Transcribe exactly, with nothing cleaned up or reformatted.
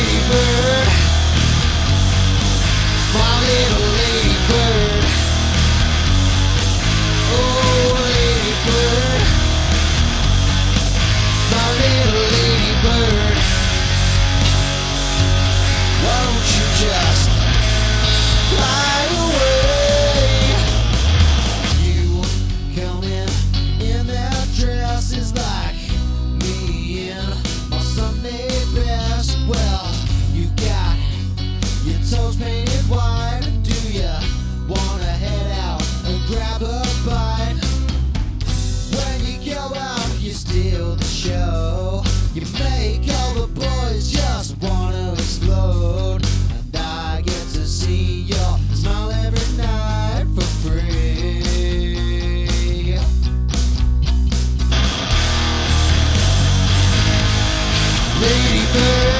ladybird, my little ladybird. Oh, ladybird, my little ladybird. Why don't you just fly away? You coming in that dress is like me in my Sunday best. Well, you got your toes painted white. Do ya wanna head out and grab a bite? When you go out, you steal the show. You make all the boys just wanna explode. And I get to see your smile every night for free. Ladybird,